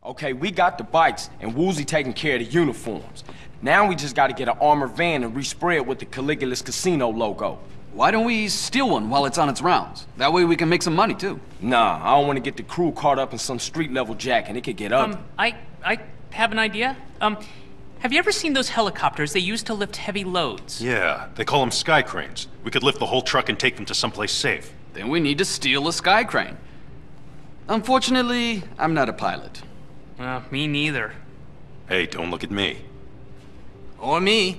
Okay, we got the bikes, and Woozie taking care of the uniforms. Now we just gotta get an armored van and respray it with the Caligula's Casino logo. Why don't we steal one while it's on its rounds? That way we can make some money, too. Nah, I don't want to get the crew caught up in some street-level jack, and it could get ugly. I have an idea. Have you ever seen those helicopters they use to lift heavy loads? Yeah, they call them sky cranes. We could lift the whole truck and take them to someplace safe. Then we need to steal a sky crane. Unfortunately, I'm not a pilot. Me neither. Hey, don't look at me. Or me.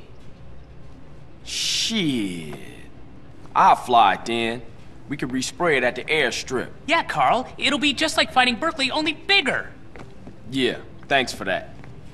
Shit. I'll fly it then. We could respray it at the airstrip. Yeah, Carl. It'll be just like fighting Berkeley, only bigger. Yeah, thanks for that.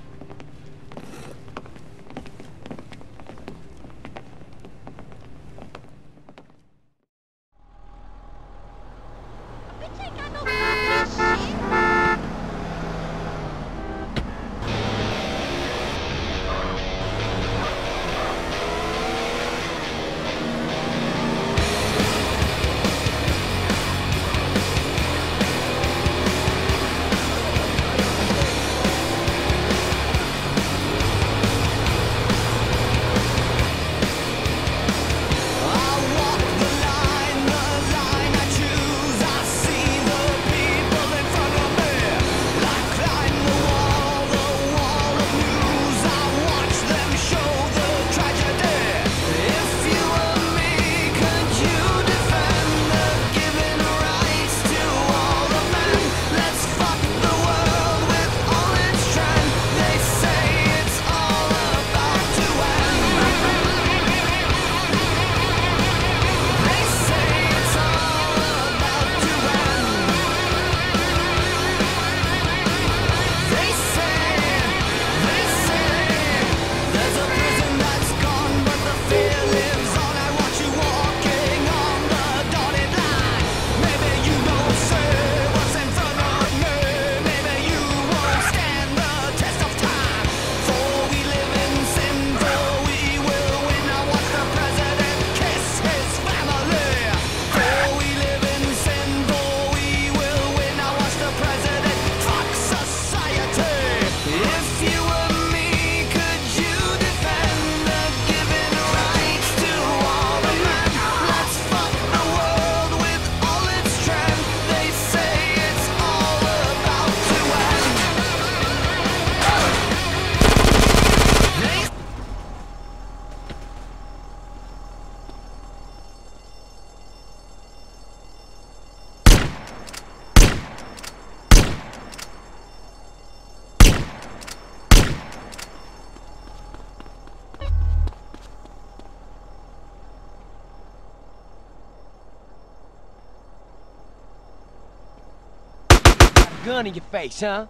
Gun in your face, huh?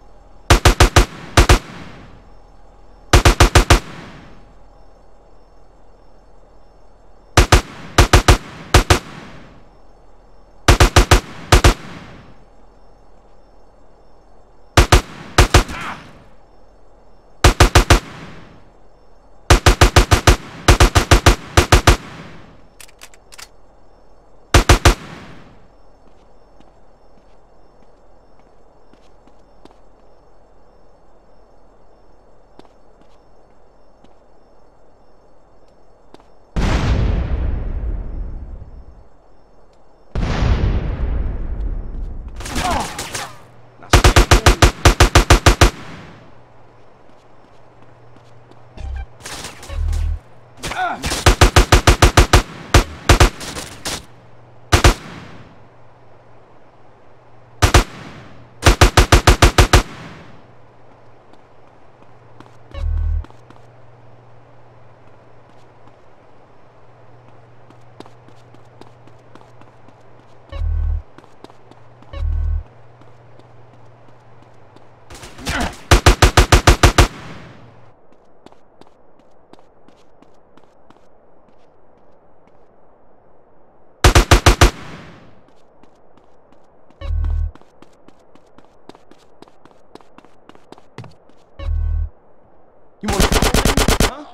You want to huh?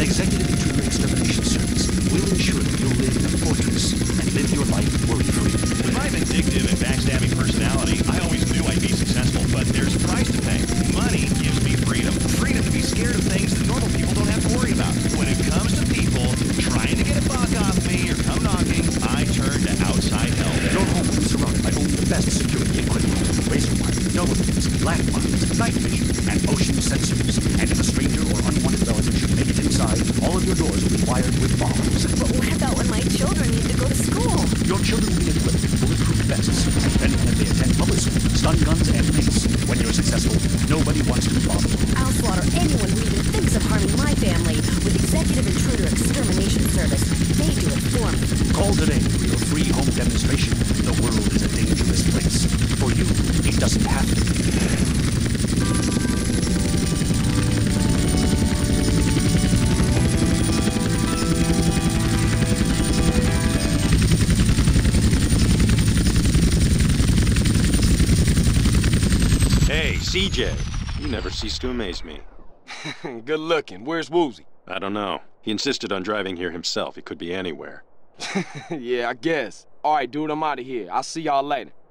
Executive Intruder Extermination Service will ensure that you'll live in a fortress and live your life worry-free. With my vindictive and backstabbing personality, I always knew I'd be successful, but there's a price to pay. Money gives me freedom. Freedom to be scared of things that normal people don't have to worry about. When it comes to people trying to get a buck off me or come knocking, I turn to outside help. Your home will be surrounded by only the best security equipment. Razor wire, telemeters, landmines, night vision, and motion sensors. And if a stranger or unwanted relative should make it inside, all of your doors will be wired with bombs. But what about when my children need to go to school? Your children will be equipped with bulletproof vests. Then if they attend public school, stun guns and mace. When you're successful, nobody wants to be bothered. I'll slaughter anyone who even thinks of harming my family with Executive Intruder Extermination Service. They do it for me. Call today for your free home demonstration. The world is a dangerous place. For you, it doesn't have to be. Hey, CJ. You never cease to amaze me. Good looking. Where's Woozie? I don't know. He insisted on driving here himself. He could be anywhere. Yeah, I guess. All right, dude, I'm out of here. I'll see y'all later.